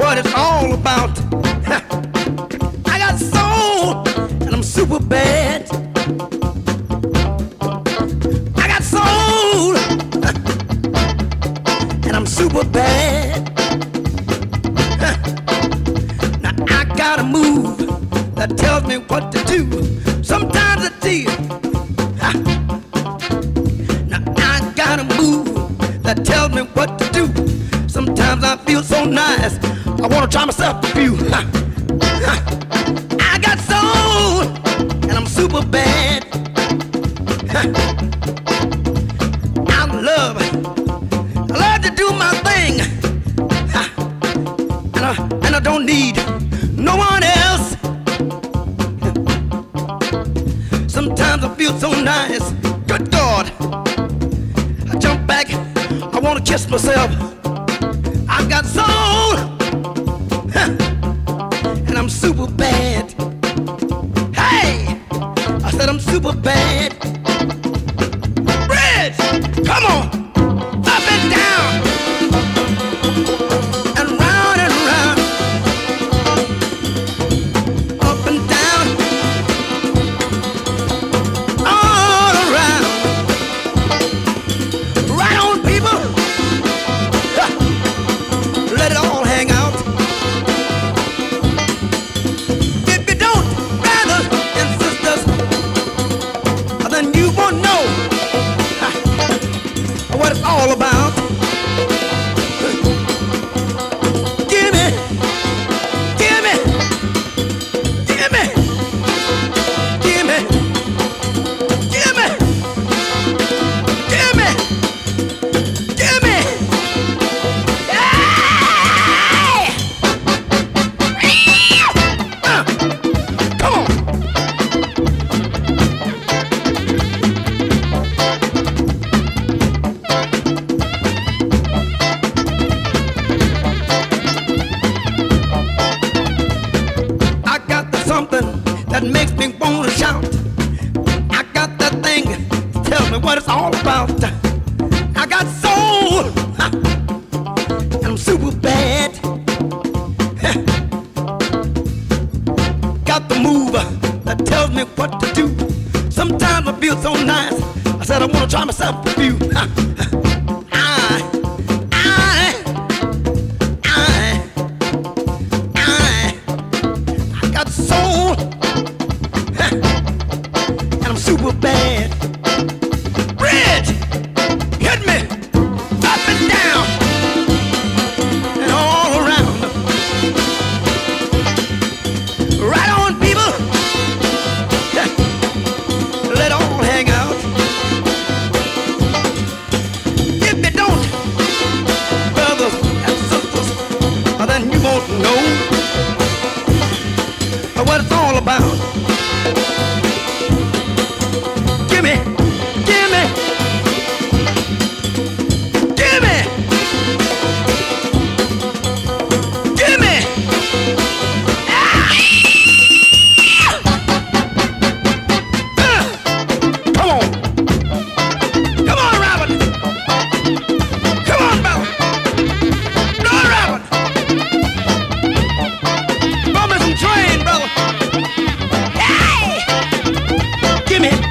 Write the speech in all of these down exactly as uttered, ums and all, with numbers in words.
what it's all about. I got soul and I'm super bad. I got soul and I'm super bad. Now I got a move that tells me what to do. Sometimes I feel. Now I got a move that tells me what to do. Sometimes I feel so nice, I wanna try myself a few. I got soul, and I'm super bad. I love, I love to do my thing, and I, and I don't need no one else. Sometimes I feel so nice, good God. I jump back, I wanna kiss myself. I've got soul, and I'm super bad. Hey, I said I'm super bad. Bridge, come on, up and down, and round and round, up and down, all around. Right on, people. Let it all hang out. If you don't, brothers and sisters, then you won't know what it's all about. Give me, give me, give me, give me, give me, give me, give me. That makes me wanna shout. I got that thing to tell me what it's all about. I got soul, and I'm super bad. Got the move that tells me what to do. Sometimes I feel so nice, I said I wanna try myself a few. I, I, I, I, I got soul, and I'm super bad. Bridge, hit me up and down and all around. Right on, people. Let it all hang out. If you don't, brothers and sisters, then you won't know what it's all about. Give me, give me, give me, give me. Ah! Uh, come on, come on, Robert. Come on, brother. Come on, Robert. Bump me some train, brother. Hey! Give me.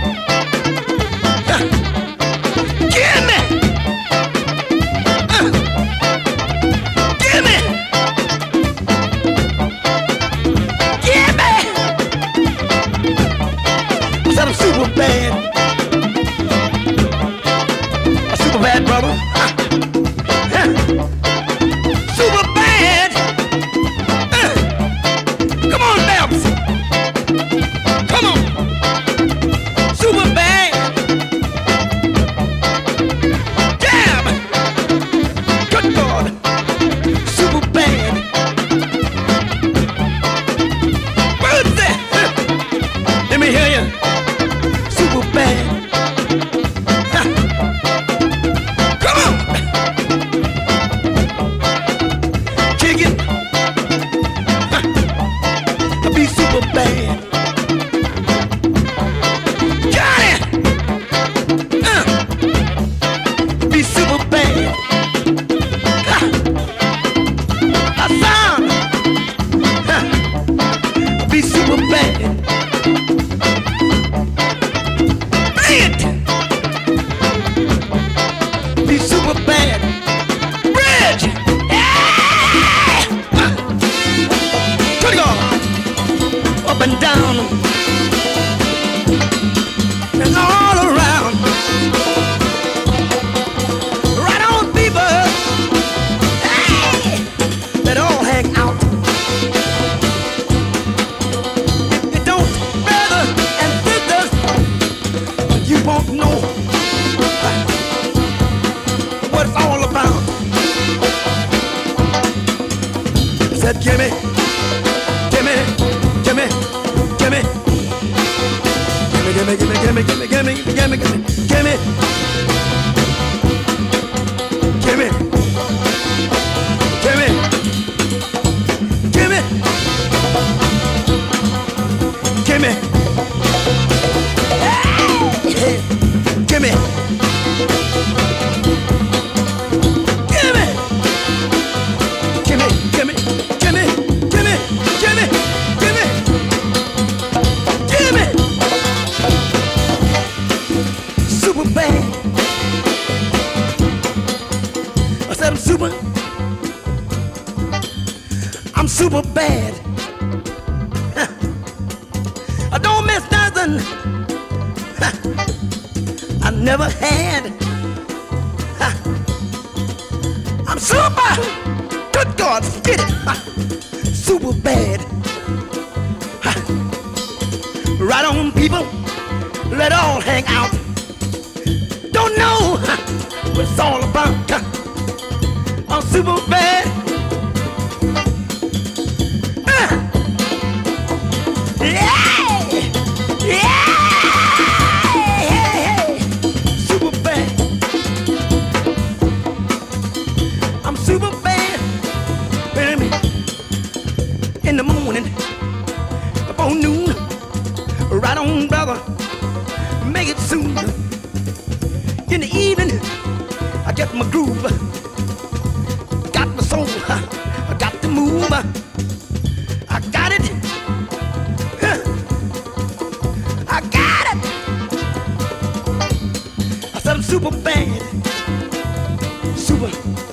Give me! Uh, give me! Give me! I said I'm super bad. I'm super bad, brother. Uh, uh, super bad! Uh, come on, Babs! Come on! Super bad! Damn! Good God! Super bad! What's that? Let me hear you. Super bad! Come on! give me, give me, give me, give me, give me, give me, hey, give me, give me, give me, give me, give me, give me, give me, give me, give me, super bad. I said I'm super, I'm super bad. Huh. I don't miss nothing. Huh. I never had. Huh. I'm super. Good God, get it. Huh. Super bad. Huh. Right on, people. Let all hang out. Don't know huh, what it's all about. Huh. I'm super bad. Uh. Yeah, yeah, super bad. I'm super bad. Wait a minute. In the morning, before noon, right on, brother. Make it soon. In the evening, I get my groove. Got my soul. I got to move. I got it. I got it. I said I'm super bad. Super.